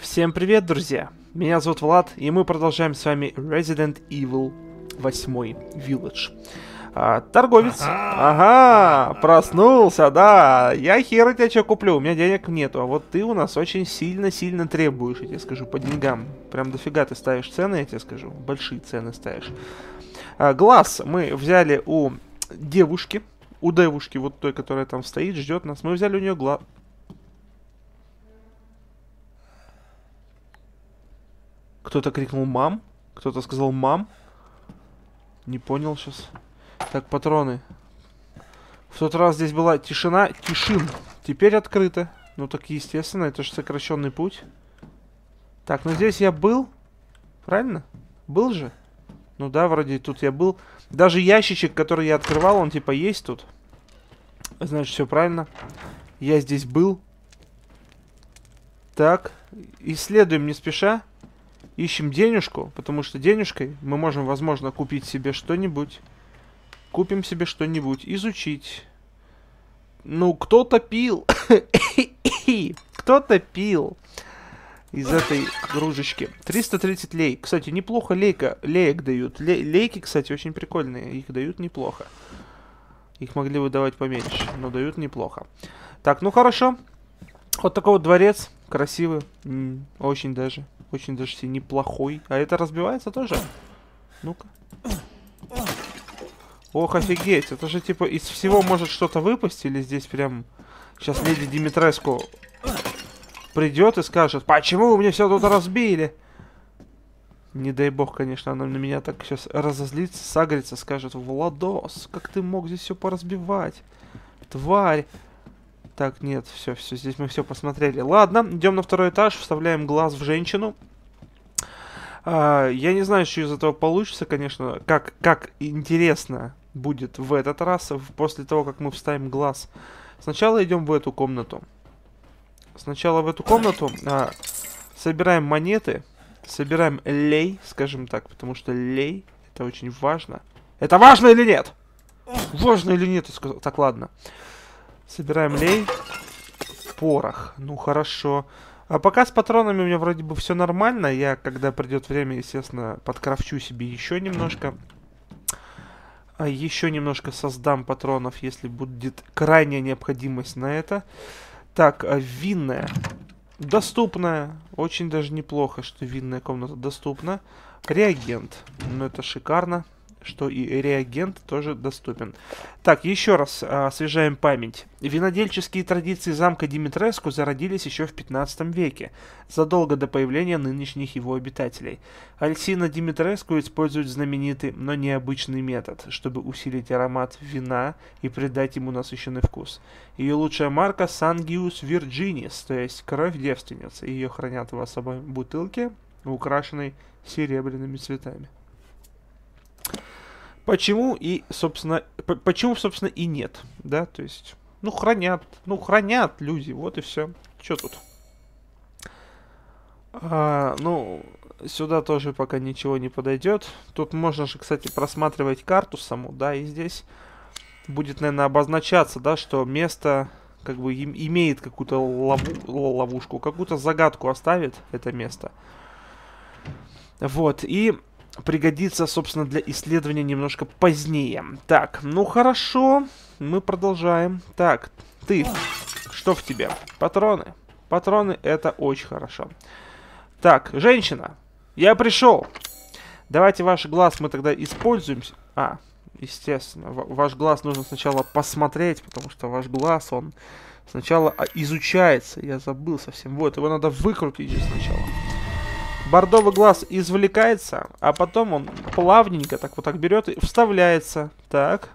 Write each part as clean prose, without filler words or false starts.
Всем привет, друзья! Меня зовут Влад, и мы продолжаем с вами Resident Evil 8 Village. Торговец. Ага, проснулся, да. Я хер тебя что куплю, у меня денег нету. А вот ты у нас очень сильно-сильно требуешь, я тебе скажу, по деньгам. Прям дофига ты ставишь цены, я тебе скажу. Большие цены ставишь. Глаз мы взяли у девушки. У девушки, вот той, которая там стоит, ждет нас. Мы взяли у нее глаз. Кто-то крикнул «мам», кто-то сказал «мам». Не понял сейчас. Так, патроны. В тот раз здесь была тишина, тишин. Теперь открыто. Ну так естественно, это же сокращенный путь. Так, ну здесь я был. Правильно? Был же? Ну да, вроде тут я был. Даже ящичек, который я открывал, он типа есть тут. Значит, все правильно. Я здесь был. Так, исследуем не спеша. Ищем денежку, потому что денежкой мы можем, возможно, купить себе что-нибудь. Купим себе что-нибудь, изучить. Ну, кто-то пил. Кто-то пил из этой кружечки. 330 лей. Кстати, неплохо леек дают. Лейки, кстати, очень прикольные. Их дают неплохо. Их могли выдавать поменьше, но дают неплохо. Так, ну хорошо. Вот такой вот дворец. Красивый. Очень даже неплохой. А это разбивается тоже? Ну-ка. Ох, офигеть. Это же типа из всего может что-то выпасть. Или здесь прям... Сейчас леди Димитреску придет и скажет: почему вы мне все тут разбили? Не дай бог, конечно, она на меня так сейчас разозлится, сагрится, скажет: Владос, как ты мог здесь все поразбивать? Тварь. Так, нет, все, здесь мы все посмотрели. Ладно, идем на второй этаж, вставляем глаз в женщину. Я не знаю, что из этого получится, конечно, как интересно будет в этот раз, после того, как мы вставим глаз. Сначала идем в эту комнату. Собираем монеты, собираем лей, скажем так, потому что лей — это очень важно. Это важно или нет? Важно или нет, я сказал. Так, ладно. Собираем лей. Порох. Ну, хорошо. А пока с патронами у меня вроде бы все нормально. Я, когда придет время, естественно, подкрафчу себе еще немножко. Еще немножко создам патронов, если будет крайняя необходимость на это. Так, винная. Доступная. Очень даже неплохо, что винная комната доступна. Реагент. Ну, это шикарно, что и реагент тоже доступен. Так, еще раз освежаем память. Винодельческие традиции замка Димитреску зародились еще в 15 веке, задолго до появления нынешних его обитателей. Альсина Димитреску использует знаменитый, но необычный метод, чтобы усилить аромат вина и придать ему насыщенный вкус. Ее лучшая марка Sangius Virginis, то есть кровь девственницы. Ее хранят в особой бутылке, украшенной серебряными цветами. Почему, собственно, и нет, да, то есть, хранят люди, вот и все. Что тут? Сюда тоже пока ничего не подойдет. Тут можно же, кстати, просматривать карту саму, да, и здесь будет, наверное, обозначаться, да, что место, как бы, имеет какую-то ловушку, какую-то загадку оставит это место. Вот, и пригодится, собственно, для исследования немножко позднее. Так, ну хорошо, мы продолжаем. Так, ты, что в тебе? Патроны. Патроны — это очень хорошо. Так, женщина, я пришел. Давайте ваш глаз мы тогда используем. Естественно, ваш глаз нужно сначала посмотреть, потому что ваш глаз, он сначала изучается. Я забыл совсем. Вот, его надо выкрутить же сначала. Бордовый глаз извлекается, а потом он плавненько так вот так берет и вставляется. Так.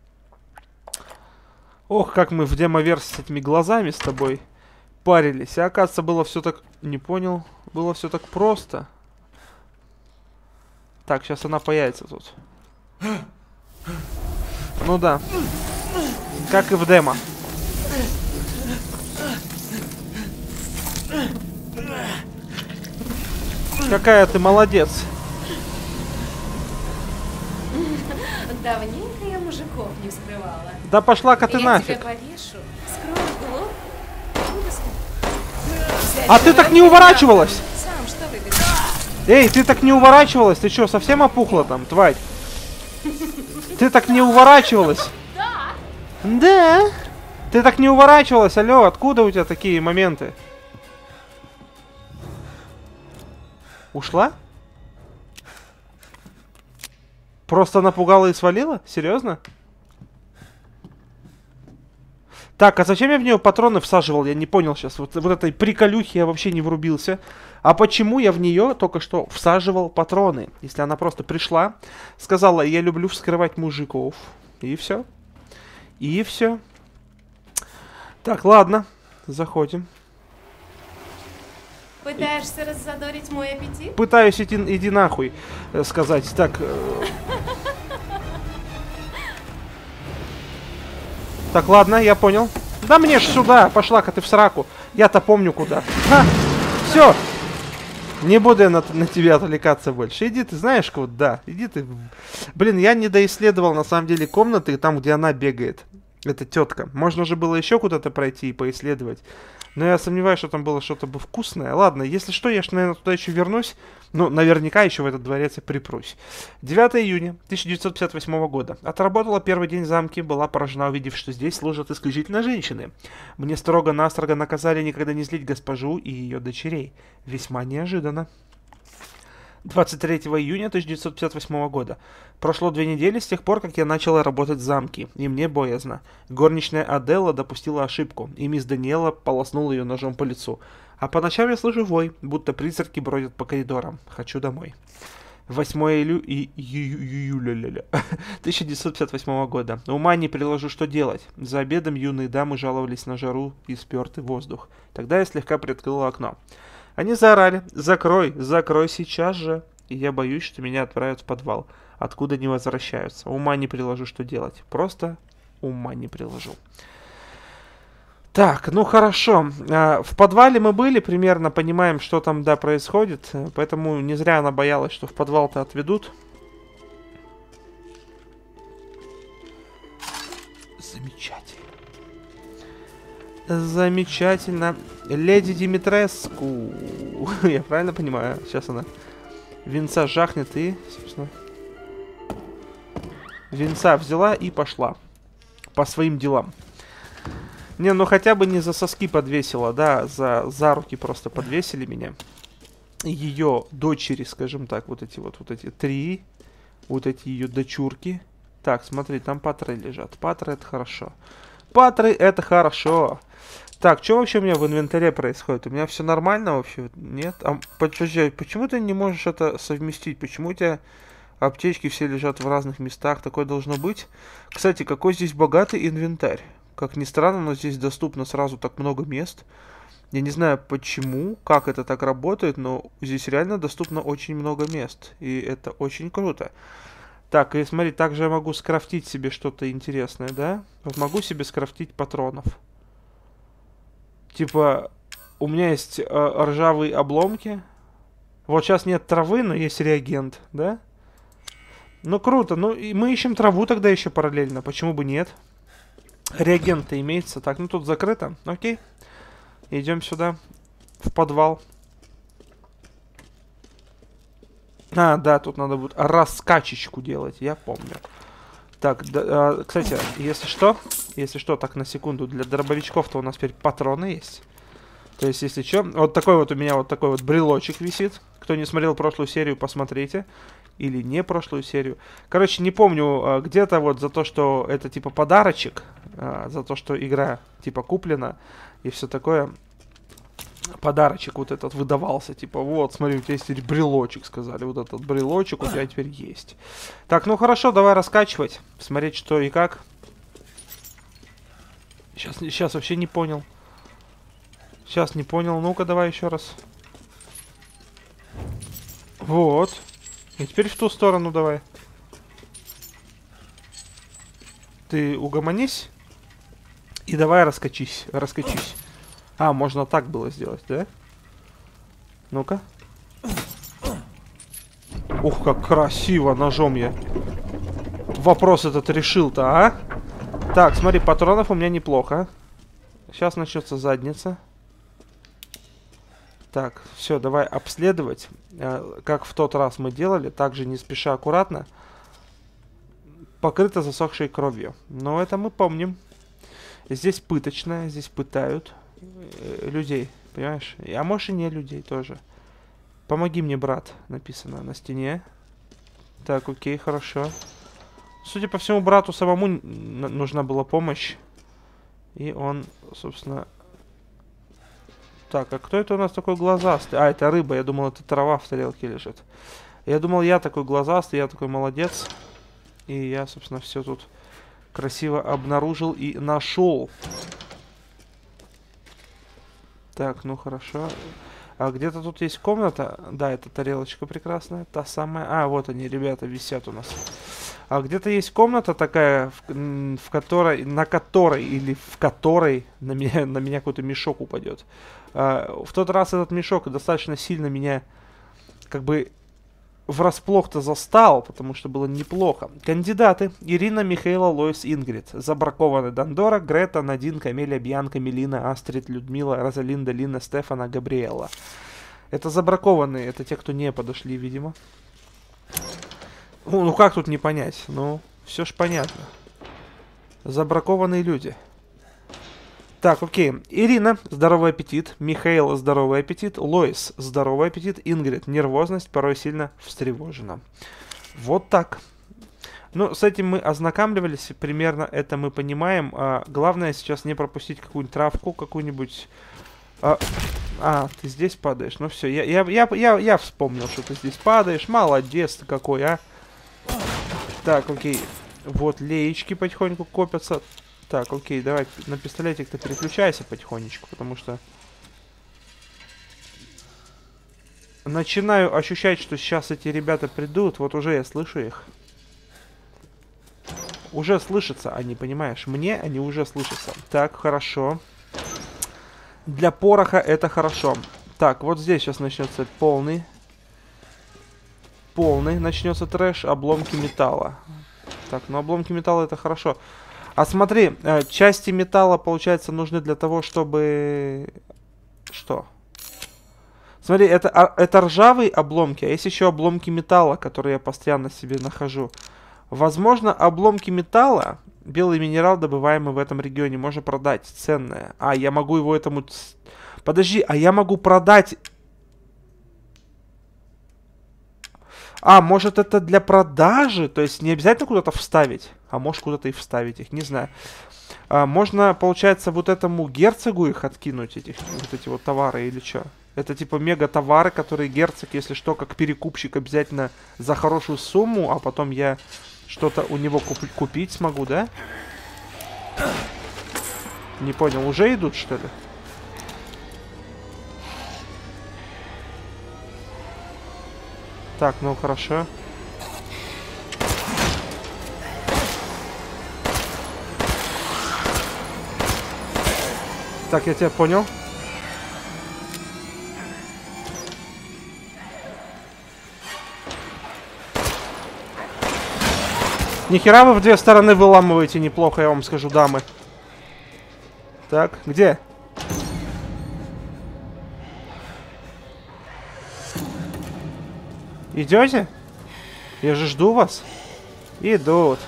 Ох, как мы в демо-версии с этими глазами с тобой парились. А оказывается, было все так... Не понял. Было все так просто. Так, сейчас она появится тут. Ну да. Как и в демо. Какая ты молодец. Давненько я мужиков не вскрывала. Да пошла-ка ты нафиг. Я тебя повешу, скрою глоб. А ты так не уворачивалась? Эй, ты так не уворачивалась? Ты что, совсем опухла там, тварь? Ты так не уворачивалась? Да. Да. Ты так не уворачивалась, алло, откуда у тебя такие моменты? Ушла? Просто напугала и свалила? Серьезно? Так, а зачем я в нее патроны всаживал? Я не понял сейчас. Вот этой приколюхи я вообще не врубился. А почему я в нее только что всаживал патроны? Если она просто пришла, сказала, я люблю вскрывать мужиков. И все. И все. Так, ладно. Заходим. Пытаешься раззадорить мой аппетит? Пытаюсь иди нахуй сказать. Так. Так, ладно, я понял. Да мне ж сюда, пошла-ка ты в сраку. Я-то помню куда. Все. Не буду я на тебя отвлекаться больше. Иди ты, знаешь, куда? Иди ты. Блин, я не доисследовал на самом деле комнаты, там, где она бегает. Эта тетка. Можно же было еще куда-то пройти и поисследовать. Но я сомневаюсь, что там было что-то бы вкусное. Ладно, если что, я ж, наверное, туда еще вернусь. Ну, наверняка еще в этот дворец и припрусь. 9 июня 1958 года. Отработала первый день в замке, была поражена, увидев, что здесь служат исключительно женщины. Мне строго-настрого наказали никогда не злить госпожу и ее дочерей. Весьма неожиданно. 23 июня 1958 года. Прошло 2 недели с тех пор, как я начала работать в замке, и мне боязно. Горничная Аделла допустила ошибку, и мисс Даниэла полоснула ее ножом по лицу. А по ночам я слышу вой, будто призраки бродят по коридорам. Хочу домой. 8 июля 1958 года. Ума не приложу, что делать. За обедом юные дамы жаловались на жару и спертый воздух. Тогда я слегка приоткрыла окно. Они заорали: «Закрой, закрой сейчас же!» И я боюсь, что меня отправят в подвал, откуда не возвращаются. Ума не приложу, что делать. Просто ума не приложу. Так, ну хорошо. В подвале мы были, примерно понимаем, что там, да, происходит. Поэтому не зря она боялась, что в подвал-то отведут. Замечательно. Замечательно. Леди Димитреску. Я правильно понимаю? Сейчас она венца жахнет и, собственно, венца взяла и пошла по своим делам. Не, ну хотя бы не за соски подвесила, да, за руки просто подвесили меня. Ее дочери, скажем так, вот эти 3, вот эти ее дочурки. Так, смотри, там патры лежат. Патры — это хорошо. Патры — это хорошо. Так, что вообще у меня в инвентаре происходит? У меня все нормально вообще? Нет? А почему ты не можешь это совместить? Почему у тебя аптечки все лежат в разных местах? Такое должно быть. Кстати, какой здесь богатый инвентарь. Как ни странно, но здесь доступно сразу так много мест. Я не знаю почему, как это так работает, но здесь реально доступно очень много мест. И это очень круто. Так, и смотри, также я могу скрафтить себе что-то интересное, да? Вот могу себе скрафтить патронов. Типа, у меня есть ржавые обломки. Вот сейчас нет травы, но есть реагент, да? Ну, круто. Ну, и мы ищем траву тогда еще параллельно. Почему бы нет? Реагент-то имеется. Так, ну тут закрыто. Окей. Идем сюда. В подвал. А, да, тут надо будет раскачечку делать. Я помню. Так, да, кстати, если что, так, на секунду, для дробовичков-то у нас теперь патроны есть. То есть, если что, вот такой вот у меня вот такой вот брелочек висит. Кто не смотрел прошлую серию, посмотрите. Или не прошлую серию. Короче, не помню, где-то вот за то, что это типа подарочек, за то, что игра типа куплена и все такое, подарочек вот этот выдавался. Типа, вот, смотри, у тебя есть теперь брелочек, сказали. Вот этот брелочек у тебя теперь есть. Так, ну хорошо, давай раскачивать. Смотреть, что и как. Сейчас вообще не понял. Сейчас не понял. Ну-ка, давай еще раз. Вот. И теперь в ту сторону давай. Ты угомонись. И давай раскачись. Раскачись. А, можно так было сделать, да? Ну-ка. Ух, как красиво ножом я. Вопрос этот решил-то, а? Так, смотри, патронов у меня неплохо. Сейчас начнется задница. Так, все, давай обследовать. Как в тот раз мы делали, также не спеша, аккуратно. Покрыто засохшей кровью. Но это мы помним. Здесь пыточная, здесь пытают людей, понимаешь? А может и не людей тоже. Помоги мне, брат, написано на стене. Так, окей, хорошо. Судя по всему, брату самому нужна была помощь. И он, собственно... Так, а кто это у нас такой глазастый? А, это рыба. Я думал, это трава в тарелке лежит. Я думал, я такой глазастый, я такой молодец. И я, собственно, все тут красиво обнаружил и нашел. Так, ну хорошо. А где-то тут есть комната. Да, это тарелочка прекрасная. Та самая. А, вот они, ребята, висят у нас. А где-то есть комната такая, в которой, на которой или в которой на меня какой-то мешок упадет. В тот раз этот мешок достаточно сильно меня как бы врасплох-то застал, потому что было неплохо. Кандидаты: Ирина, Михаила, Лоис, Ингрид. Забракованы: Дандора, Грета, Надин, Камелия, Бьянка, Мелина, Астрид, Людмила, Розалинда, Лина, Стефана, Габриэла. Это забракованные, это те, кто не подошли, видимо. Ну как тут не понять? Ну, все ж понятно. Забракованные люди. Так, окей. Ирина, здоровый аппетит. Михаил, здоровый аппетит. Лоис, здоровый аппетит. Ингрид, нервозность, порой сильно встревожена. Вот так. Ну, с этим мы ознакомливались. Примерно это мы понимаем. Главное сейчас не пропустить какую-нибудь травку, какую-нибудь... ты здесь падаешь. Ну все, я вспомнил, что ты здесь падаешь. Молодец ты какой, а. Так, окей. Вот леечки потихоньку копятся. Так, окей, давай на пистолетик-то переключайся потихонечку, потому что... Начинаю ощущать, что сейчас эти ребята придут. Вот уже я слышу их. Уже слышатся они, понимаешь? Мне они уже слышатся. Так, хорошо. Для пороха это хорошо. Так, вот здесь сейчас начнется полный начнется трэш. Обломки металла. Так, ну обломки металла это хорошо. А смотри, части металла, получается, нужны для того, чтобы... Что? Смотри, это ржавые обломки, а есть еще обломки металла, которые я постоянно себе нахожу. Возможно, обломки металла, белый минерал, добываемый в этом регионе, можно продать, ценное. А, я могу его этому... Подожди, а я могу продать... А, может это для продажи? То есть не обязательно куда-то вставить, а может куда-то и вставить их, не знаю. Можно, получается, вот этому герцогу их откинуть, вот эти вот товары или что? Это типа мега товары, которые герцог, если что, как перекупщик обязательно за хорошую сумму, а потом я что-то у него купить смогу, да? Не понял, уже идут, что ли? Так, ну хорошо. Так, я тебя понял. Нихера вы в две стороны выламываете неплохо, я вам скажу, дамы. Так, где? Идете? Я же жду вас. Идут.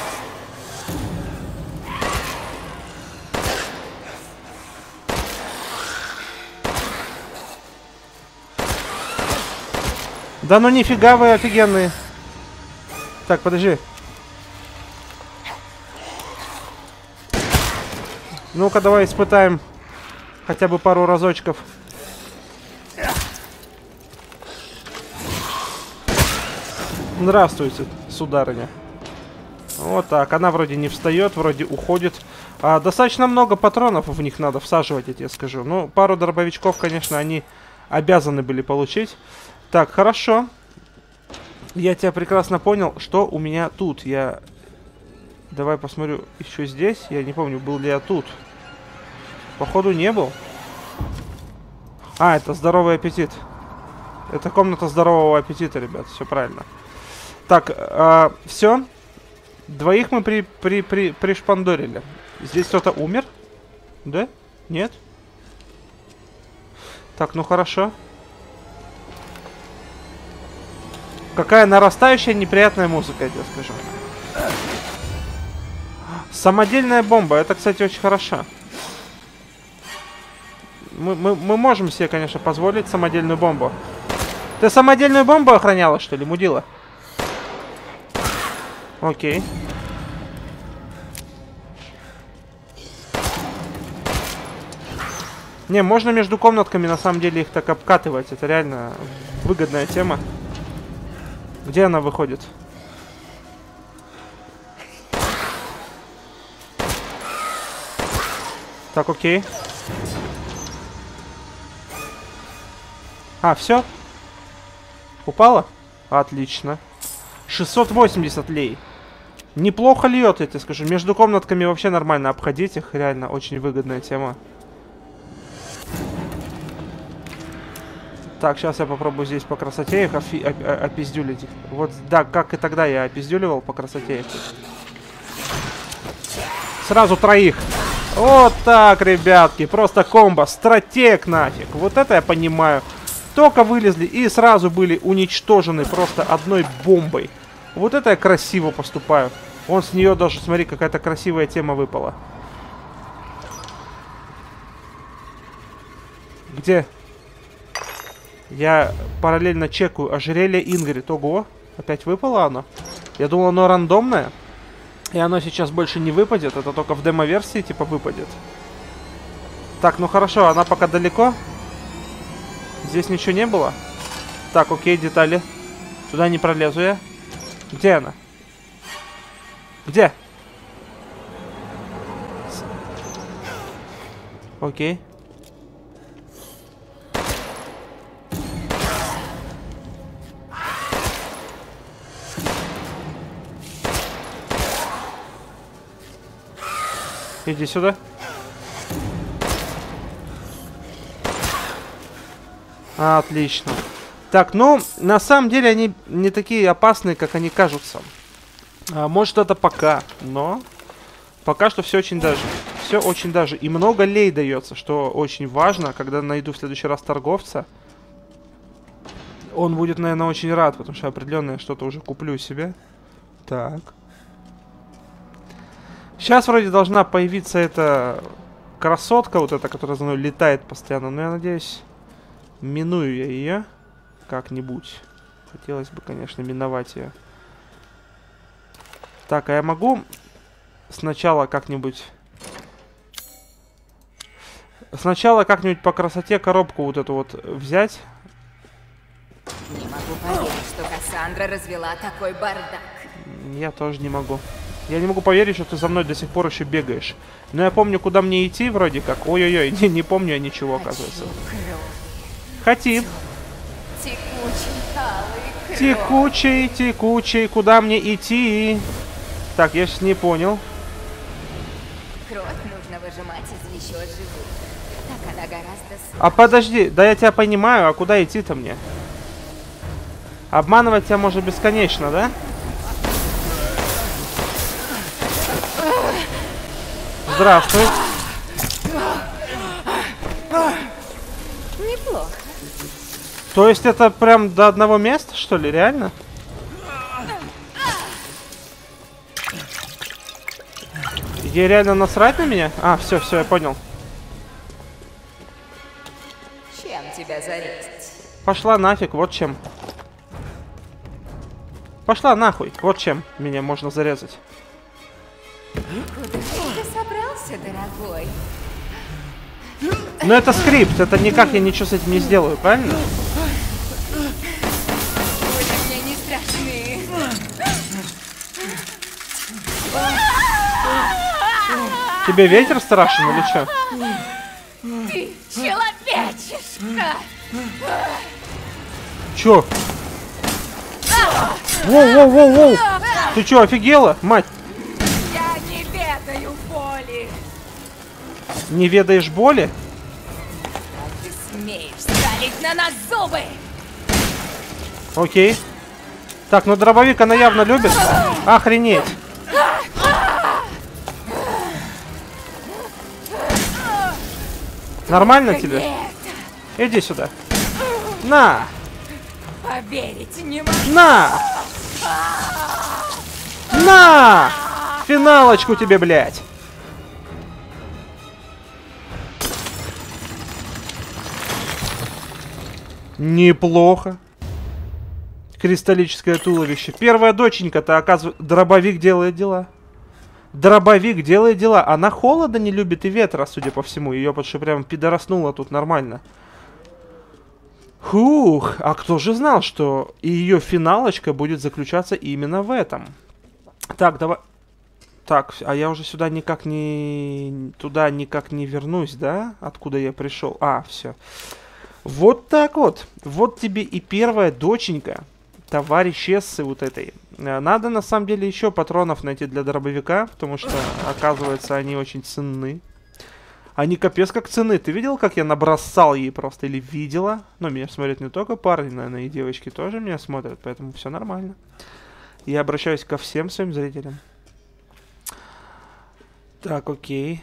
Да ну нифига вы офигенные. Так, подожди. Ну-ка, давай испытаем хотя бы пару разочков. Здравствуйте, сударыня. Вот так. Она вроде не встает, вроде уходит. Достаточно много патронов в них надо всаживать, я тебе скажу. Ну, пару дробовичков, конечно, они обязаны были получить. Так, хорошо. Я тебя прекрасно понял. Что у меня тут? Давай посмотрю еще здесь. Я не помню, был ли я тут. Походу, не был. Это здоровый аппетит. Это комната здорового аппетита, ребят. Все правильно. Так, все. Двоих мы пришпандорили. Здесь кто-то умер? Да? Нет? Так, ну хорошо. Какая нарастающая неприятная музыка, я тебе скажу. Самодельная бомба. Это, кстати, очень хорошо. Мы можем себе, конечно, позволить самодельную бомбу. Ты самодельную бомбу охраняла, что ли, мудила? Окей. Не, можно между комнатками, на самом деле, их так обкатывать. Это реально выгодная тема. Где она выходит? Так, окей. А, все? Упала? Отлично. 680 лей. Неплохо льет, я тебе скажу. Между комнатками вообще нормально обходить их. Реально очень выгодная тема. Так, сейчас я попробую здесь по красоте их опиздюлить. Вот, да, как и тогда я опиздюливал по красоте их. Сразу троих. Вот так, ребятки. Просто комбо. Стратег нафиг. Вот это я понимаю. Только вылезли и сразу были уничтожены просто одной бомбой. Вот это я красиво поступаю. Вон с нее даже, смотри, какая-то красивая тема выпала. Где? Я параллельно чекаю ожерелье Ингрид. Ого, опять выпало оно. Я думал, оно рандомное. И оно сейчас больше не выпадет. Это только в демо-версии типа выпадет. Так, ну хорошо, она пока далеко. Здесь ничего не было. Так, окей, детали. Сюда не пролезу я. Где она? Где? Окей. Иди сюда. Отлично. Так, ну, на самом деле они не такие опасные, как они кажутся. Может, это пока, но пока что все очень даже. Все очень даже. И много лей дается, что очень важно. Когда найду в следующий раз торговца, он будет, наверное, очень рад, потому что определенно что-то уже куплю себе. Так. Сейчас вроде должна появиться эта красотка, вот эта, которая за мной летает постоянно. Но я надеюсь, миную я ее как-нибудь. Хотелось бы, конечно, миновать ее. Так, а я могу сначала как-нибудь... Сначала как-нибудь по красоте коробку вот эту вот взять. Не могу поверить, что Кассандра развела такой бардак. Я тоже не могу. Я не могу поверить, что ты за мной до сих пор еще бегаешь. Но я помню, куда мне идти вроде как. Ой-ой-ой, не помню я ничего, оказывается. Хотим. Текучий, текучий, куда мне идти? Так, я сейчас не понял. Кровь нужно выжимать из еще живых. Так она гораздо... А подожди, да я тебя понимаю, а куда идти-то мне? Обманывать тебя можно бесконечно, да? Здравствуй. Неплохо. То есть это прям до одного места, что ли? Реально? Ей реально насрать на меня? А, все, я понял. Чем тебя зарезать? Пошла нафиг, вот чем. Пошла нахуй, вот чем меня можно зарезать. Куда ты собрался, дорогой? Но это скрипт, это никак я ничего с этим не сделаю, правильно? Пули мне не страшны. Тебе ветер страшен или что? Ты человечишка! Чё? Воу! Ты чё, офигела, мать? Я не ведаю боли! Не ведаешь боли? Как ты смеешь скалить на нас зубы? Окей. Так, ну дробовик она явно любит. Охренеть. Нормально тебе? Иди сюда. На! Поверить не могу. На! На! Финалочку тебе, блядь! Неплохо. Кристаллическое туловище. Первая доченька-то, оказывается, дробовик делает дела. Дробовик делает дела. Она холода не любит и ветра, судя по всему. Ее потому что прям пидороснула тут нормально. Хух, а кто же знал, что ее финалочка будет заключаться именно в этом? Так, давай... Так, а я уже сюда никак не... Туда никак не вернусь, да? Откуда я пришел? А, все. Вот так вот. Вот тебе и первая доченька товарищессы вот этой. Надо, на самом деле, еще патронов найти для дробовика, потому что, оказывается, они очень ценны. Они капец как цены. Ты видел, как я набросал ей просто? Или видела? Ну, меня смотрят не только парни, наверное, и девочки тоже меня смотрят, поэтому все нормально. Я обращаюсь ко всем своим зрителям. Так, окей.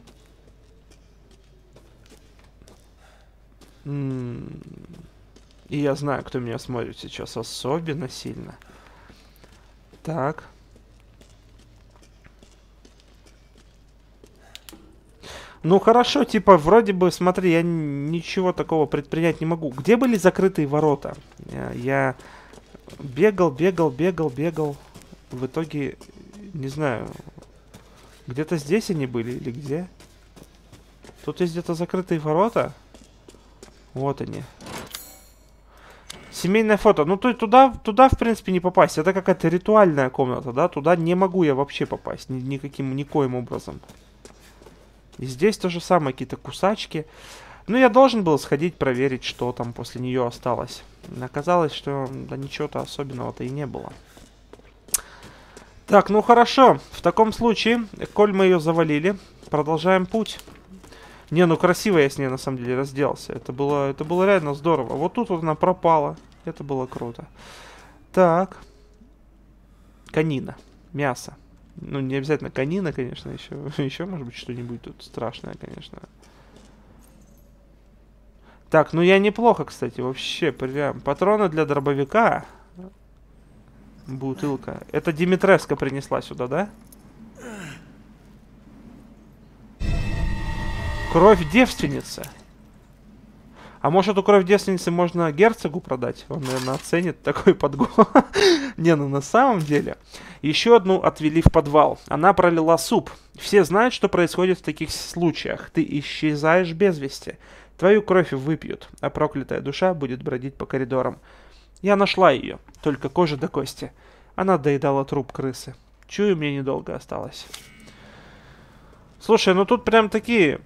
И я знаю, кто меня смотрит сейчас особенно сильно. Так. Ну хорошо, типа, вроде бы, смотри, я ничего такого предпринять не могу. Где были закрытые ворота? Я бегал. В итоге, не знаю, где-то здесь они были или где? Тут есть где-то закрытые ворота. Вот они. Семейное фото. Ну, то туда, в принципе, не попасть. Это какая-то ритуальная комната, да? Туда не могу я вообще попасть. Никоим образом. И здесь то же самое. Какие-то кусачки. Ну, я должен был сходить проверить, что там после нее осталось. Оказалось, что да ничего-то особенного-то и не было. Так, ну хорошо. В таком случае, коль мы ее завалили, продолжаем путь. Не, ну красиво я с ней на самом деле разделался. Это было реально здорово. Вот тут вот она пропала. Это было круто. Так. Конина. Мясо. Ну, не обязательно конина, конечно, еще. Еще, может быть, что-нибудь тут страшное, конечно. Так, ну я неплохо, кстати, вообще. Прям патроны для дробовика. Бутылка. Это Димитреска принесла сюда, да? Кровь девственницы. А может, эту кровь девственницы можно герцогу продать? Он, наверное, оценит такой подгон. Не, ну на самом деле. Еще одну отвели в подвал. Она пролила суп. Все знают, что происходит в таких случаях. Ты исчезаешь без вести. Твою кровь выпьют, а проклятая душа будет бродить по коридорам. Я нашла ее, только кожа до кости. Она доедала труп крысы. Чую, мне недолго осталось. Слушай, ну тут прям такие...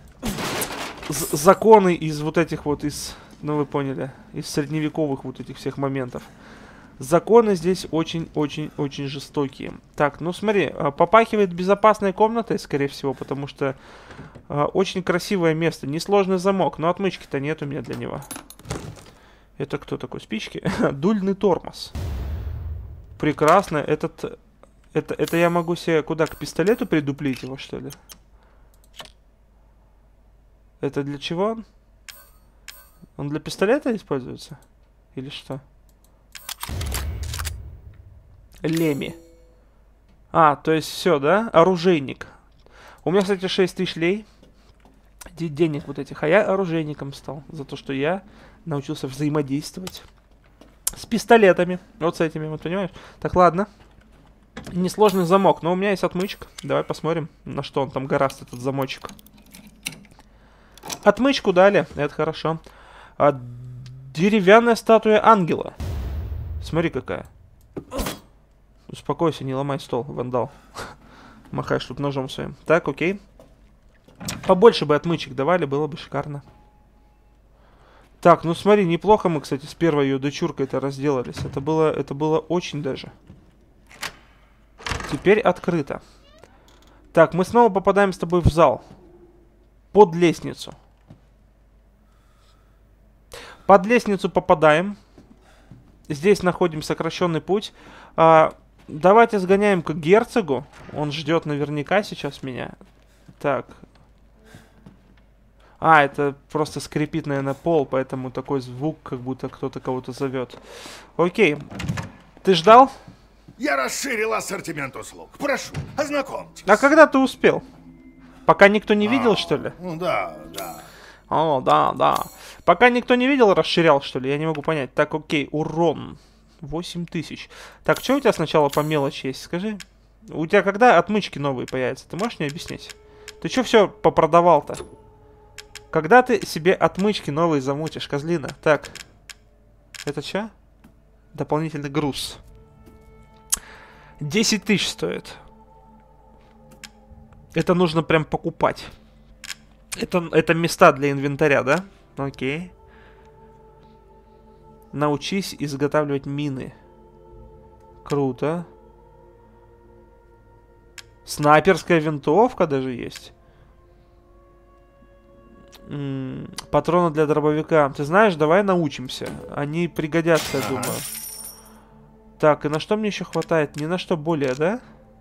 законы из вот этих вот, ну вы поняли, из средневековых вот этих всех моментов. Законы здесь очень-очень-очень жестокие. Так, ну смотри, попахивает безопасной комнатой, скорее всего, потому что очень красивое место. Несложный замок, но отмычки-то нет у меня для него. Это кто такой? Спички? Дульный тормоз. Прекрасно. Это я могу себе куда, к пистолету придуплить его, что ли? Это для чего? Он для пистолета используется? Или что? Леми. А, то есть все, да? Оружейник. У меня, кстати, 6000 лей. Денег вот этих. А я оружейником стал. За то, что я научился взаимодействовать с пистолетами. Вот с этими, вот понимаешь? Так, ладно. Несложный замок. Но у меня есть отмычка. Давай посмотрим, на что он там гораст, этот замочек. Отмычку дали. Это хорошо. Деревянная статуя ангела. Смотри, какая. Успокойся, не ломай стол, вандал. Махаешь тут ножом своим. Так, окей. Побольше бы отмычек давали, было бы шикарно. Так, ну смотри, неплохо мы, кстати, с первой ее дочуркой-то разделались. Это было очень даже. Теперь открыто. Так, мы снова попадаем с тобой в зал. Под лестницу. Под лестницу попадаем. Здесь находим сокращенный путь. Давайте сгоняем к герцогу. Он ждет наверняка сейчас меня. Так. А, это просто скрипит, наверное, пол, поэтому такой звук, как будто кто-то кого-то зовет. Окей. Ты ждал? Я расширил ассортимент услуг. Прошу, ознакомьтесь. А когда ты успел? Пока никто не видел, что ли? Ну да, да. О, да, да. Пока никто не видел, расширял, что ли? Я не могу понять. Так, окей, урон. 8000. Так, что у тебя сначала по мелочи есть, скажи? У тебя когда отмычки новые появятся? Ты можешь мне объяснить? Ты что все попродавал-то? Когда ты себе отмычки новые замутишь, козлина? Так. Это что? Дополнительный груз. 10 тысяч стоит. Это нужно прям покупать. Это места для инвентаря, да? Окей. Научись изготавливать мины. Круто. Снайперская винтовка даже есть. Патроны для дробовика. Ты знаешь, давай научимся. Они пригодятся, я думаю. Так, и на что мне еще хватает? Ни на что более, да?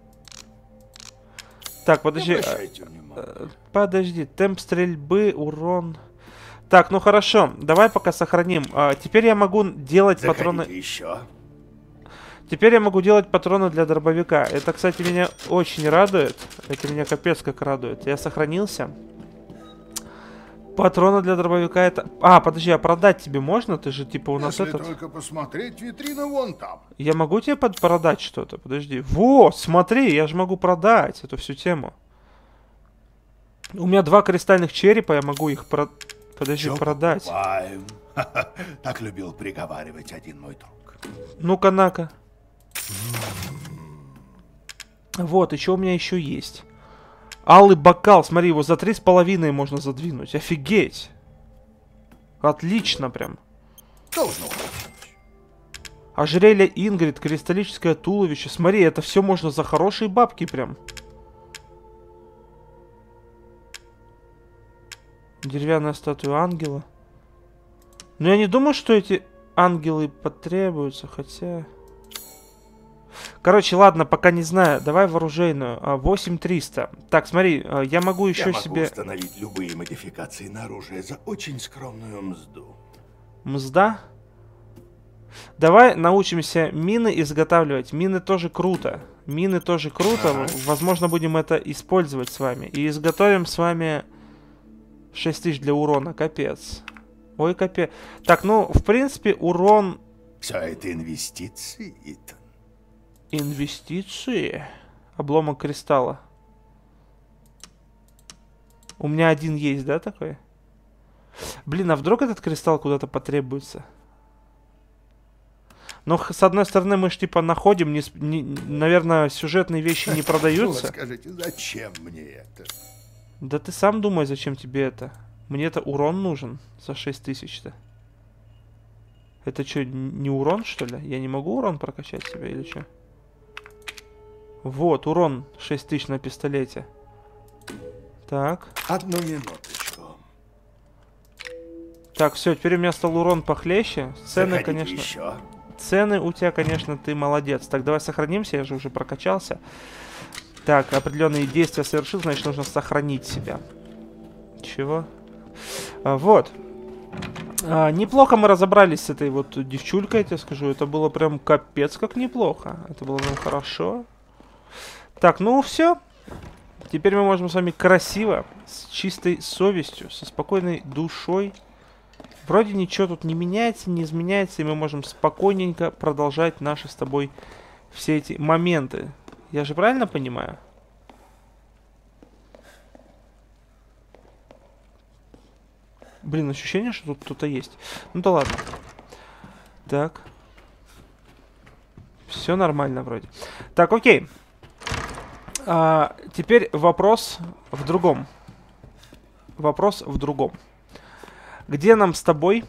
Так, подожди. Подожди. Темп стрельбы, урон. Так, ну хорошо. Давай пока сохраним. Теперь я могу делать патроны... еще. Теперь я могу делать патроны для дробовика. Это, кстати, меня очень радует. Это меня капец как радует. Я сохранился. Патроны для дробовика это... А, подожди, а продать тебе можно? Ты же типа у нас Если этот... только посмотреть, витрина вон там. Я могу тебе продать что-то? Подожди. Вот, смотри, я же могу продать эту всю тему. У меня 2 кристальных черепа, я могу их подожди, продать. Так любил приговаривать один мой друг. Ну-ка, на-ка. Вот, еще у меня еще есть. Алый бокал, смотри, его за 3,5 можно задвинуть. Офигеть. Отлично прям. Должно быть. Ожерелье Ингрид, кристаллическое туловище. Смотри, это все можно за хорошие бабки прям. Деревянная статуя ангела. Но я не думаю, что эти ангелы потребуются, хотя... Короче, ладно, пока не знаю. Давай в оружейную. 8300. Так, смотри, я могу еще себе... Я могу установить любые модификации на оружие за очень скромную мзду. Мзда? Давай научимся мины изготавливать. Мины тоже круто. Мины тоже круто. Возможно, будем это использовать с вами. И изготовим с вами 6000 для урона. Капец. Ой, капец. Так, ну, в принципе, урон... Все это инвестиции, Итан. Инвестиции? Обломок кристалла. У меня один есть, да, такой? Блин, а вдруг этот кристалл куда-то потребуется? Но, с одной стороны, мы ж типа находим, наверное, сюжетные вещи не продаются. Скажите, зачем мне это? Да ты сам думай, зачем тебе это. Мне-то урон нужен за 6000-то. Это что, не урон, что ли? Я не могу урон прокачать себе или что? Вот, урон 6000 на пистолете. Так. Одну минуточку. Так, все, теперь у меня стал урон похлеще. Цены, Заходите конечно... еще. Цены у тебя, конечно, ты молодец. Так, давай сохранимся, я же уже прокачался. Так, определенные действия совершил, значит, нужно сохранить себя. Чего? Вот. Неплохо мы разобрались с этой вот девчулькой, я тебе скажу. Это было прям капец как неплохо. Это было прям хорошо. Так, ну все. Теперь мы можем с вами красиво, с чистой совестью, со спокойной душой. Вроде ничего тут не меняется, не изменяется, и мы можем спокойненько продолжать наши с тобой все эти моменты. Я же правильно понимаю? Блин, ощущение, что тут кто-то есть. Ну да ладно. Так. Все нормально вроде. Так, окей. Теперь вопрос в другом. Вопрос в другом. Где нам с тобой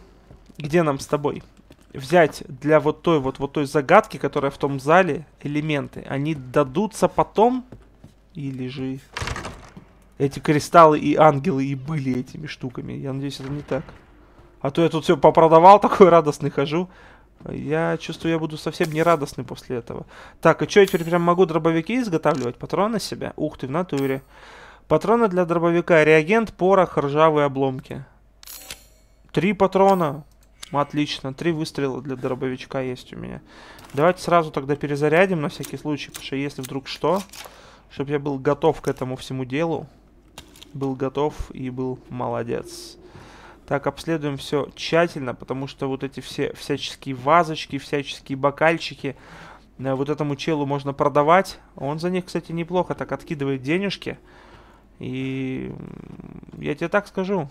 взять для вот той загадки, которая в том зале, элементы? Они дадутся потом? Или же эти кристаллы и ангелы и были этими штуками? Я надеюсь, это не так. А то я тут все попродавал, такой радостный хожу. Я чувствую, я буду совсем не радостный после этого. Так, и что, я теперь прям могу дробовики изготавливать? Патроны себе? Ух ты, в натуре. Патроны для дробовика. Реагент, порох, ржавые обломки. 3 патрона. Отлично. 3 выстрела для дробовичка есть у меня. Давайте сразу тогда перезарядим на всякий случай. Потому что если вдруг что, чтобы я был готов к этому всему делу. Был готов и был молодец. Так, обследуем все тщательно, потому что вот эти все всяческие вазочки, всяческие бокальчики, вот этому челу можно продавать. Он за них, кстати, неплохо так откидывает денежки. И я тебе так скажу.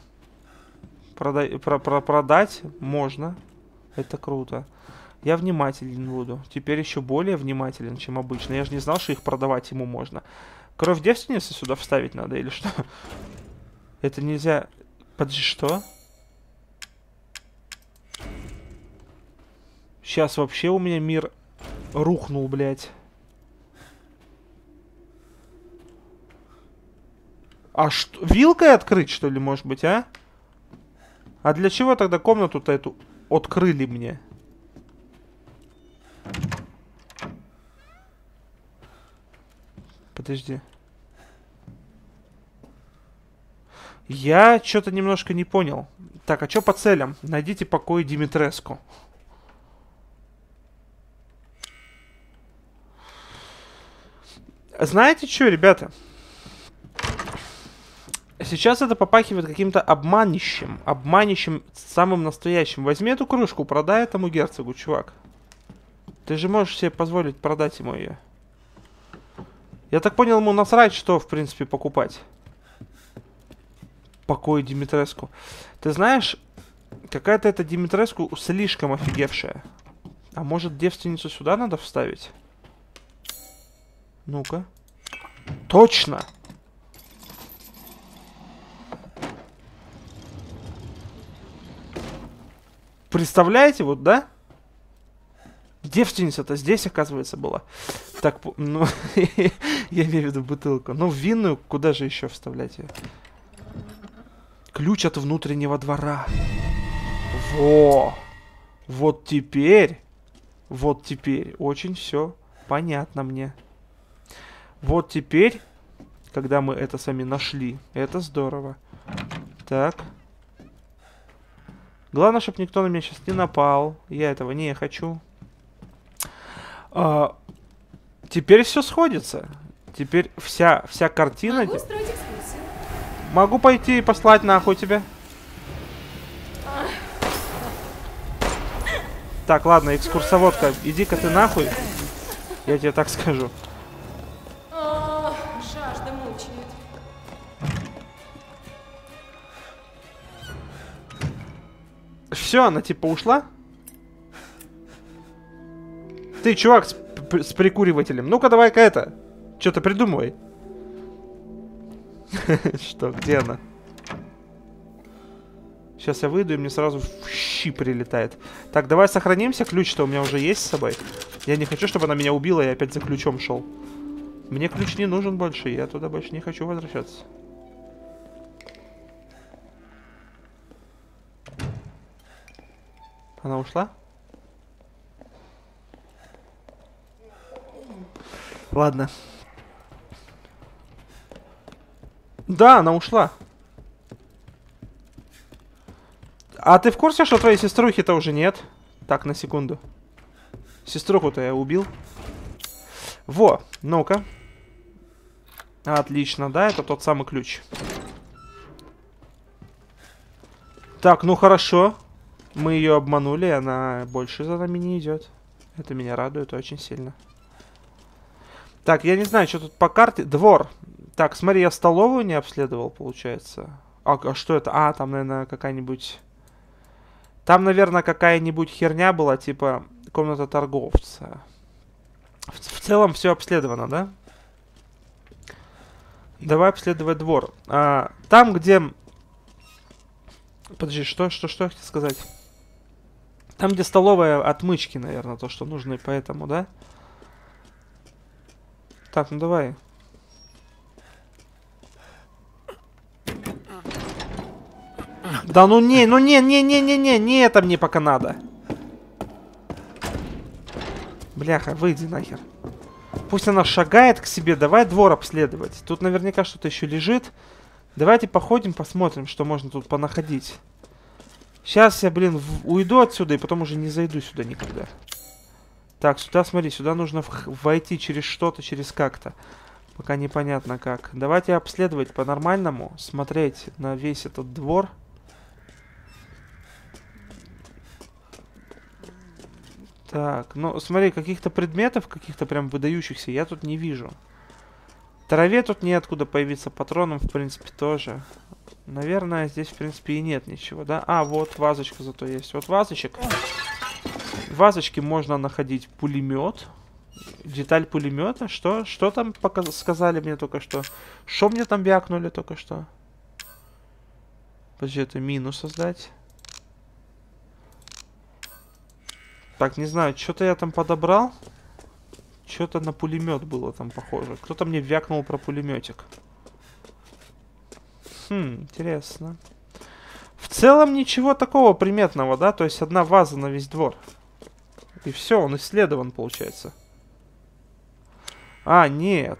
Продать можно. Это круто. Я внимателен буду. Теперь еще более внимателен, чем обычно. Я же не знал, что их продавать ему можно. Кровь девственницы сюда вставить надо или что? Это нельзя... Подожди, что? Сейчас вообще у меня мир рухнул, блядь. А что? Вилкой открыть, что ли, может быть, а? А для чего тогда комнату-то эту открыли мне? Подожди. Я что-то немножко не понял. Так, а что по целям? Найдите покой Димитреску. Знаете что, ребята? Сейчас это попахивает каким-то обманищем. Обманищем самым настоящим. Возьми эту кружку, продай этому герцогу, чувак. Ты же можешь себе позволить продать ему ее. Я так понял, ему насрать, что, в принципе, покупать. Покой Димитреску. Ты знаешь, какая-то эта Димитреску слишком офигевшая. А может, девственницу сюда надо вставить? Ну-ка. Точно! Представляете, вот, да? Девственница-то здесь, оказывается, была. Так, ну, я имею в виду бутылку. Ну, в винную куда же еще вставлять ее? Ключ от внутреннего двора. Во! Вот теперь очень все понятно мне. Вот теперь, когда мы это сами нашли, это здорово. Так. Главное, чтобы никто на меня сейчас не напал. Я этого не хочу. Теперь все сходится. Теперь вся картина... Могу устроить экскурсию. Могу пойти и послать нахуй тебя. Так, ладно, экскурсоводка, иди-ка ты нахуй. Я тебе так скажу. О, жажда мучает. Все, она типа ушла? Ты, чувак, с прикуривателем. Ну-ка, давай-ка это. Что-то придумывай. Что, где она? Сейчас я выйду, и мне сразу в щи прилетает. Так, давай сохранимся. Ключ-то у меня уже есть с собой. Я не хочу, чтобы она меня убила, и я опять за ключом шел. Мне ключ не нужен больше, я туда больше не хочу возвращаться. Она ушла? Ладно. Да, она ушла. А ты в курсе, что твоей сеструхи-то уже нет? Так, на секунду. Сеструху-то я убил. Во, ну-ка. Отлично, да, это тот самый ключ. Так, ну хорошо. Мы ее обманули, она больше за нами не идет. Это меня радует очень сильно. Так, я не знаю, что тут по карте. Двор. Так, смотри, я столовую не обследовал, получается. А что это? А, там, наверное, какая-нибудь... Там, наверное, какая-нибудь херня была, типа комната торговца. В целом все обследовано, да? Давай обследовать двор. Там, где... Подожди, что я хотел сказать? Там, где столовая отмычки, наверное, то, что нужно, и поэтому, да? Так, ну давай. Да ну не, не это мне пока надо. Бляха, выйди нахер. Пусть она шагает к себе. Давай двор обследовать. Тут наверняка что-то еще лежит. Давайте походим, посмотрим, что можно тут понаходить. Сейчас я, блин, уйду отсюда и потом уже не зайду сюда никогда. Так, сюда, смотри, сюда нужно войти через что-то, через как-то. Пока непонятно как. Давайте обследовать по-нормальному. Смотреть на весь этот двор. Так, ну, смотри, каких-то предметов, каких-то прям выдающихся я тут не вижу. Траве тут неоткуда появиться, патроном, в принципе, тоже. Наверное, здесь, в принципе, и нет ничего, да? А, вот вазочка зато есть. Вот вазочек. В вазочке можно находить пулемет. Деталь пулемета. Что там сказали мне только что? Что мне там вякнули только что? Подожди, это мину создать. Так, не знаю, что-то я там подобрал. Что-то на пулемет было там похоже. Кто-то мне вякнул про пулеметик. Интересно. В целом ничего такого приметного, да? То есть одна ваза на весь двор. И все, он исследован, получается. А, нет.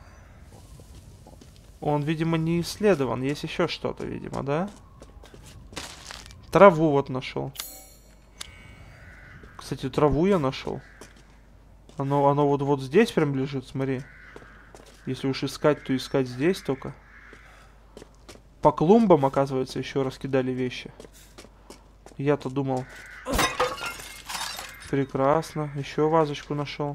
Он, видимо, не исследован. Есть еще что-то, видимо, да? Траву вот нашел. Кстати, траву я нашел. Оно вот здесь прям лежит, смотри. Если уж искать, то искать здесь только. По клумбам, оказывается, еще раскидали вещи. Я-то думал. Прекрасно. Еще вазочку нашел.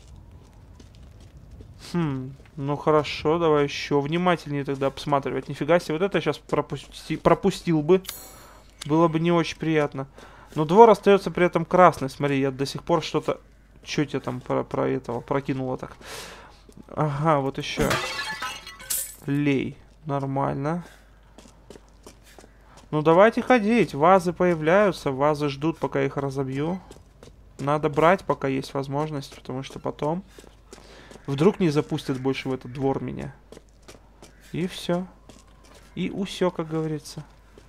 Ну хорошо, давай еще внимательнее тогда обсматривать. Нифига себе, вот это я сейчас пропустил бы. Было бы не очень приятно. Но двор остается при этом красный. Смотри, я до сих пор что-то... Что тебе там про этого прокинуло так? Ага, вот еще. Лей. Нормально. Ну давайте ходить. Вазы появляются. Вазы ждут, пока их разобью. Надо брать, пока есть возможность. Потому что потом... Вдруг не запустят больше в этот двор меня. И все. И усё, как говорится.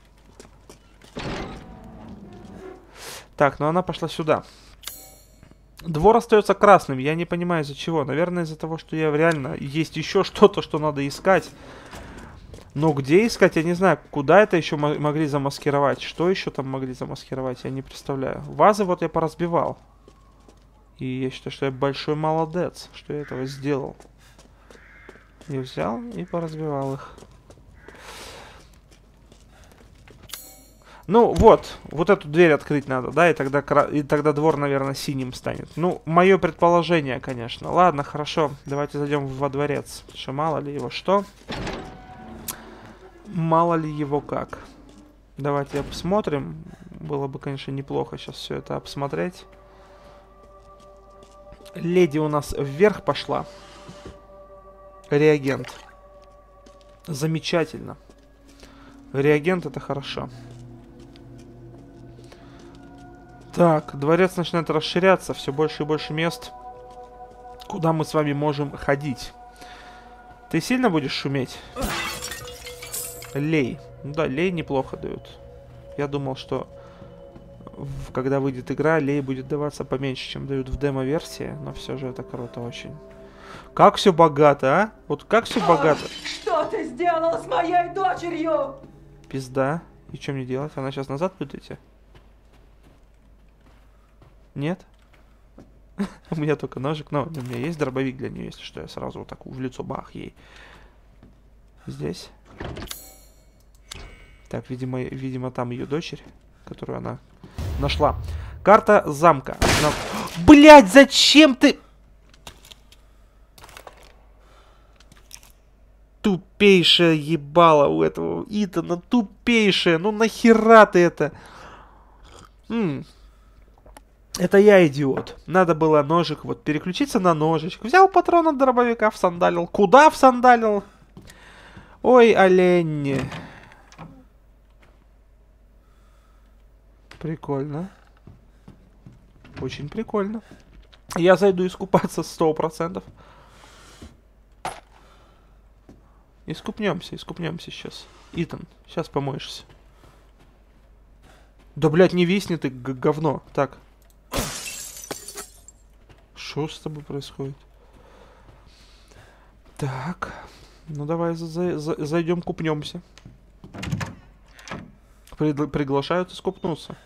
Так, ну она пошла сюда. Двор остается красным. Я не понимаю, из-за чего. Наверное, из-за того, что я реально... Есть еще что-то, что надо искать. Но где искать, я не знаю. Куда это еще могли замаскировать? Что еще там могли замаскировать? Я не представляю. Вазы вот я поразбивал. И я считаю, что я большой молодец, что я этого сделал. Я взял и поразбивал их. Ну, вот эту дверь открыть надо, да, и тогда двор, наверное, синим станет. Ну, мое предположение, конечно. Ладно, хорошо, давайте зайдем во дворец. Потому что мало ли его что. Мало ли его как. Давайте посмотрим. Было бы, конечно, неплохо сейчас все это обсмотреть. Леди у нас вверх пошла. Реагент. Замечательно. Реагент — это хорошо. Так, дворец начинает расширяться. Все больше и больше мест, куда мы с вами можем ходить. Ты сильно будешь шуметь? Лей. Ну да, лей неплохо дают. Я думал, что когда выйдет игра, лей будет даваться поменьше, чем дают в демо-версии. Но все же это круто очень. Как все богато, а? Вот как все богато. Что ты сделал с моей дочерью? Пизда. И что мне делать? Она сейчас назад будет идти? Нет? У меня только ножик, но у меня есть дробовик для нее, если что, я сразу вот так в лицо бах ей. Здесь. Так, видимо, там ее дочерь, которую она нашла. Карта замка. Блять, зачем ты? Тупейшая ебала у этого Итана, тупейшая. Ну нахера ты это? Это я идиот. Надо было ножик, вот, переключиться на ножичек. Взял патрон от дробовика, всандалил. Куда всандалил? Ой, олень. Прикольно. Очень прикольно. Я зайду искупаться 100%. Искупнемся сейчас. Итан, сейчас помоешься. Да, блядь, не висни ты, говно. Так. Что с тобой происходит? Так. Ну давай зайдем, купнемся. Приглашают искупнуться.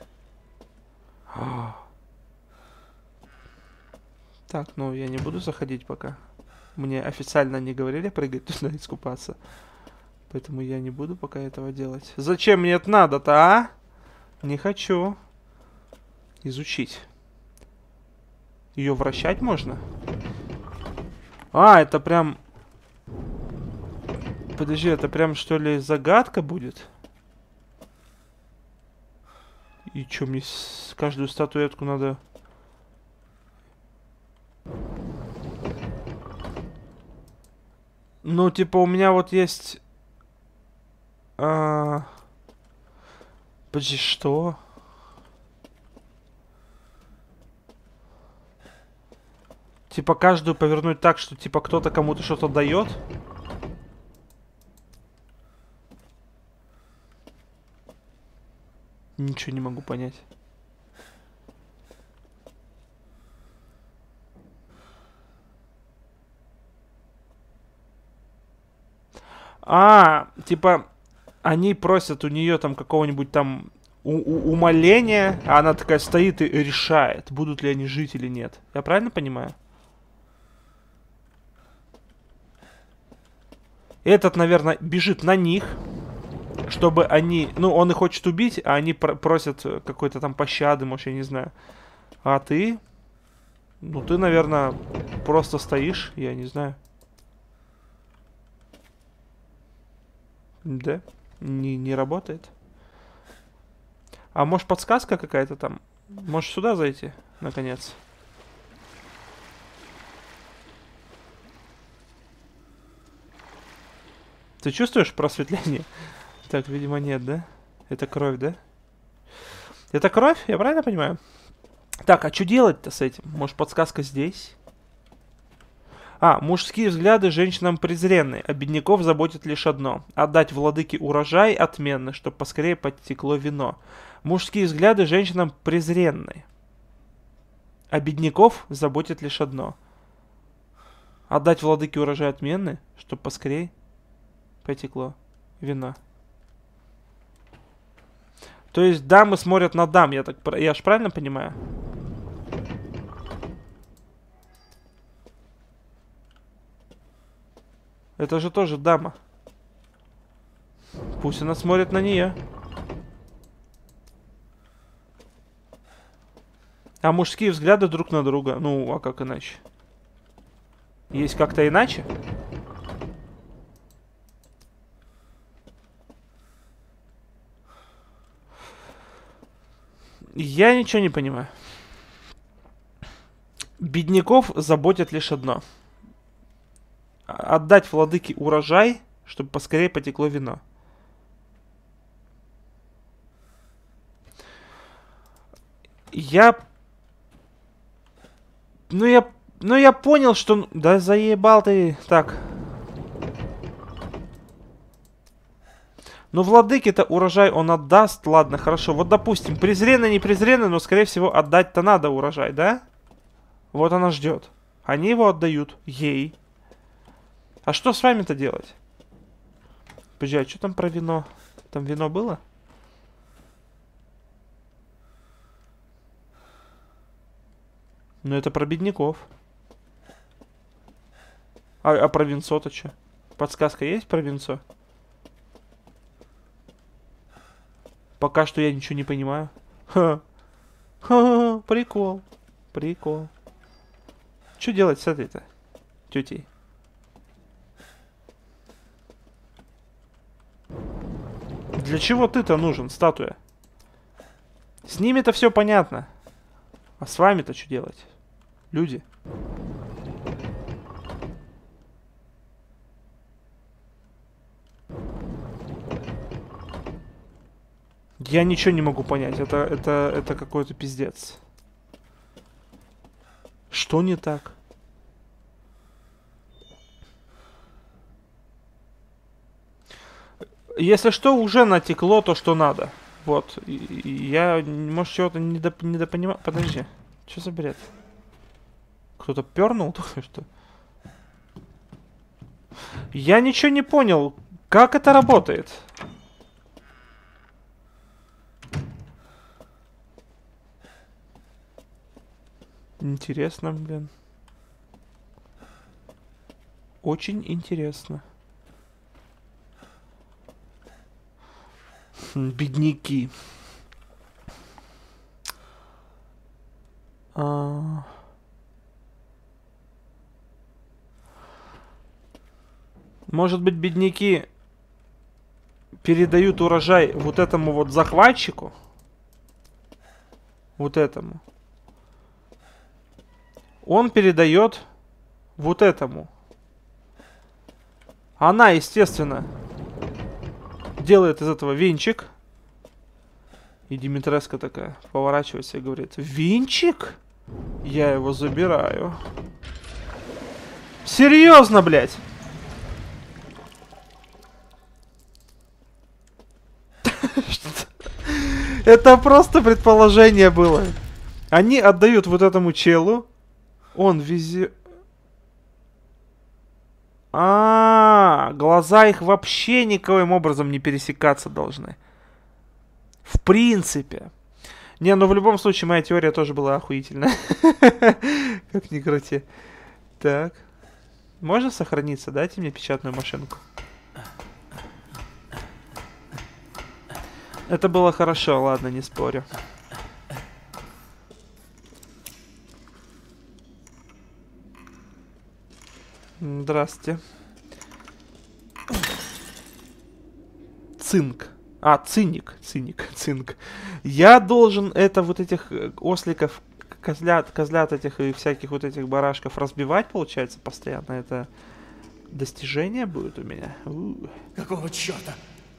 Так, ну я не буду заходить пока. Мне официально не говорили прыгать туда искупаться. Поэтому я не буду пока этого делать. Зачем мне это надо-то, а? Не хочу. Изучить. Ее вращать можно? А, это прям... Подожди, это прям что ли загадка будет? И что, мне каждую статуэтку надо... Ну, типа, у меня вот есть... Подожди, что? Типа, каждую повернуть так, что, типа, кто-то кому-то что-то дает? Ничего не могу понять. Типа, они просят у нее там какого-нибудь там умоления, а она такая стоит и решает, будут ли они жить или нет. Я правильно понимаю? Этот, наверное, бежит на них, чтобы они... Ну, он их хочет убить, а они просят какой-то там пощады, может, я не знаю. А ты? Ну, ты, наверное, просто стоишь, я не знаю. Да? Не работает. А может подсказка какая-то там? Можешь сюда зайти, наконец? Ты чувствуешь просветление? Так, видимо, нет, да? Это кровь, да? Это кровь? Я правильно понимаю? Так, а что делать-то с этим? Может, подсказка здесь? Мужские взгляды женщинам презренны, а бедняков заботит лишь одно. Отдать владыке урожай отменный, чтоб поскорее подтекло вино. Мужские взгляды женщинам презренны, а бедняков заботит лишь одно. Отдать владыке урожай отменный, чтоб поскорее потекло вино. То есть дамы смотрят на дам, я ж правильно понимаю? Это же тоже дама. Пусть она смотрит на нее. А мужские взгляды друг на друга. Ну, а как иначе? Есть как-то иначе? Я ничего не понимаю. Бедняков заботит лишь одно. Отдать владыке урожай, чтобы поскорее потекло вино. Ну я понял, что... Да заебал ты. Так. Ну, владыке-то урожай он отдаст. Ладно, хорошо. Вот, допустим, презренно, не презренно, но, скорее всего, отдать-то надо урожай, да? Вот она ждет. Они его отдают ей. А что с вами-то делать? Подожди, а что там про вино? Там вино было? Ну, это про бедняков. А про винцо-то что? Подсказка есть про винцо? Пока что я ничего не понимаю. Ха-ха, прикол. Прикол. Что делать с этой-то тетей? Для чего ты-то нужен, статуя? С ними-то все понятно. А с вами-то что делать? Люди. Я ничего не могу понять. Это какой-то пиздец. Что не так? Если что, уже натекло то, что надо. Вот. Я, может, чего-то недопонимаю. Подожди. Что за бред? Кто-то пернул только что? Я ничего не понял. Как это работает? Интересно, блин. Очень интересно. Бедняки. Может быть, бедняки передают урожай вот этому вот захватчику? Вот этому. Он передает вот этому. Она, естественно, делает из этого венчик. И Димитреска такая поворачивается и говорит: венчик? Я его забираю. Серьезно, блядь? Это просто предположение было. Они отдают вот этому челу. Он везет... глаза их вообще никоим образом не пересекаться должны. В принципе. Не, ну в любом случае моя теория тоже была охуительная. Как ни крути. Так. Можно сохраниться? Дайте мне печатную машинку. Это было хорошо, ладно, не спорю. Здрасте. Цинк. Цинк. Я должен это вот этих осликов, козлят этих и всяких вот этих барашков разбивать, получается, постоянно. Это достижение будет у меня. Какого черта?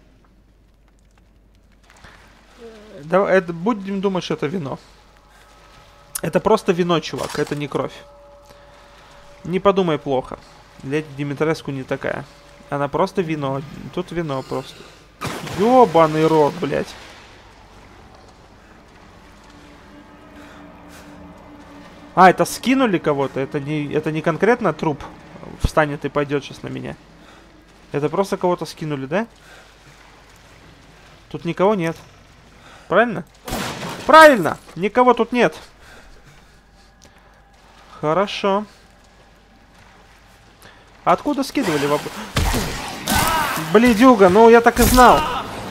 Давай, будем думать, что это вино. Это просто вино, чувак, это не кровь. Не подумай плохо. Леди Димитреску не такая. Она просто вино. Тут вино просто. Ёбаный рот, блядь. Это скинули кого-то? Это не конкретно труп встанет и пойдет сейчас на меня. Это просто кого-то скинули, да? Тут никого нет. Правильно? Правильно! Никого тут нет. Хорошо. Откуда скидывали вопрос? Блядюга, ну я так и знал.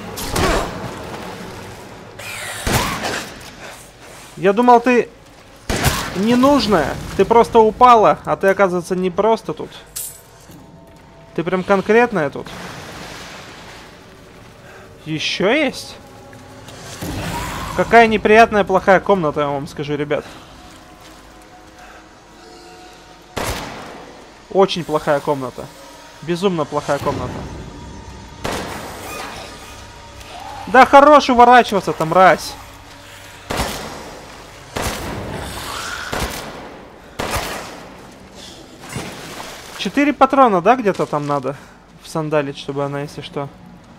Я думал, ты ненужная. Ты просто упала, а ты, оказывается, не просто тут. Ты прям конкретная тут. Еще есть? Какая неприятная плохая комната, я вам скажу, ребят. Очень плохая комната. Безумно плохая комната. Да хорош уворачиваться там, мразь. Четыре патрона, да, где-то там надо всандалить, чтобы она, если что.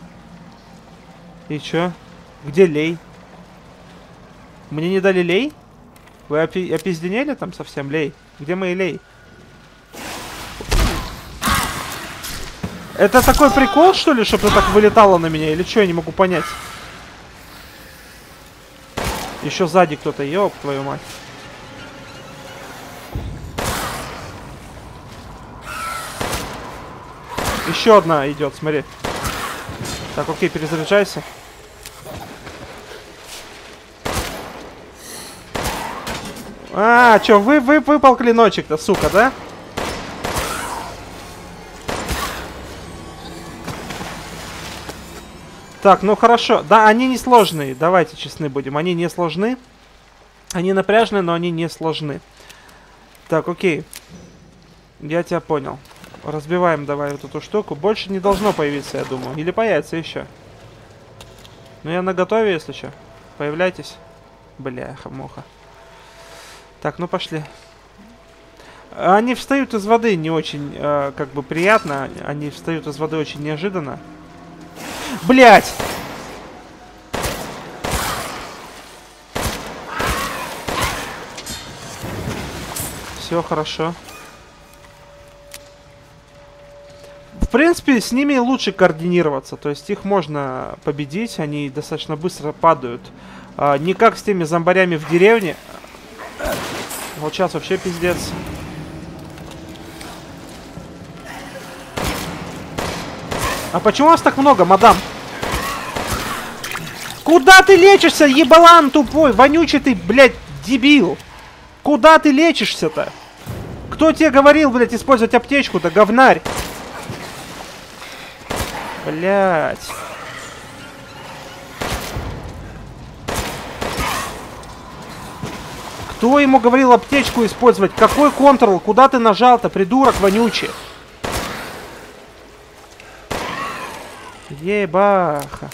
И чё? Где лей? Мне не дали лей? Вы опизденели там совсем, лей? Где мои лей? Это такой прикол, что ли, чтобы ты так вылетала на меня? Или что, я не могу понять. Еще сзади кто-то, ёб твою мать. Еще одна идет, смотри. Так, окей, перезаряжайся. Чё, выпал клиночек-то, сука, да? Так, ну хорошо. Да, они не сложные. Давайте честны будем. Они не сложны. Они напряжные, но они не сложны. Так, окей. Я тебя понял. Разбиваем давай вот эту штуку. Больше не должно появиться, я думаю. Или появится еще. Ну я наготове, если что. Появляйтесь. Бляха-муха. Так, ну пошли. Они встают из воды не очень, как бы, приятно. Они встают из воды очень неожиданно. Блять! Все хорошо. принципе, с ними лучше координироваться. То есть их можно победить, они достаточно быстро падают. Не как с теми зомбарями в деревне. Вот сейчас вообще пиздец. А почему вас так много, мадам? Куда ты лечишься, ебалан тупой? Вонючий ты, блядь, дебил. Куда ты лечишься-то? Кто тебе говорил, блядь, использовать аптечку-то, говнарь? Блядь. Кто ему говорил аптечку использовать? Какой контрол? Куда ты нажал-то, придурок вонючий? Ебаха.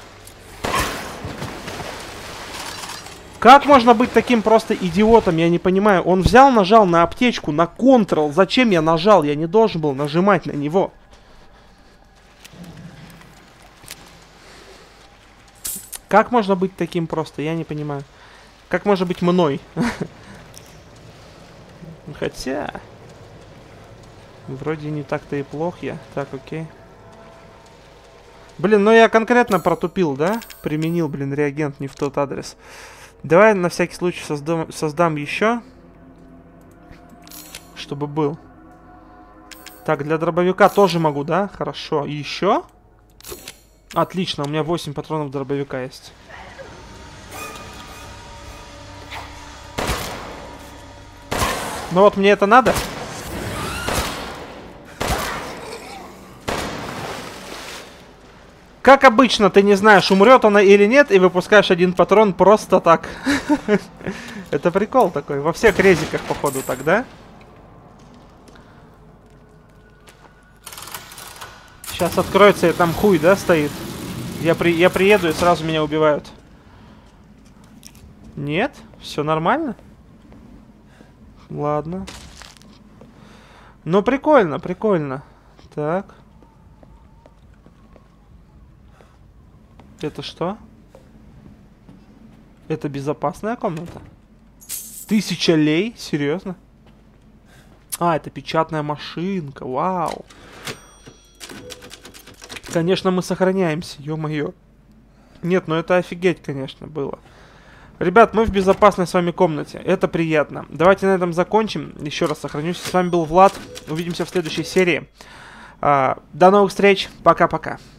Как можно быть таким просто идиотом, я не понимаю. Он взял, нажал на аптечку, на Ctrl. Зачем я нажал? Я не должен был нажимать на него. Как можно быть таким просто? Я не понимаю. Как можно быть мной? Хотя... Вроде не так-то и плох я. Так, окей. Блин, ну я конкретно протупил, да? Применил, блин, реагент не в тот адрес. Давай на всякий случай создам еще. Чтобы был. Так, для дробовика тоже могу, да? Хорошо. И еще? Отлично, у меня 8 патронов дробовика есть. Ну вот, мне это надо? Как обычно, ты не знаешь, умрет она или нет, и выпускаешь один патрон просто так. Это прикол такой. Во всех резиках, походу, так, да? Сейчас откроется, и там хуй, да, стоит? Я приеду, и сразу меня убивают. Нет? Все нормально? Ладно. Ну, прикольно, прикольно. Так. Это что? Это безопасная комната? 1000 лей? Серьезно? А, это печатная машинка. Вау. Конечно, мы сохраняемся, ё-моё. Нет, ну это офигеть, конечно, было. Ребят, мы в безопасной с вами комнате. Это приятно. Давайте на этом закончим. Еще раз сохранюсь. С вами был Влад. Увидимся в следующей серии. До новых встреч. Пока-пока.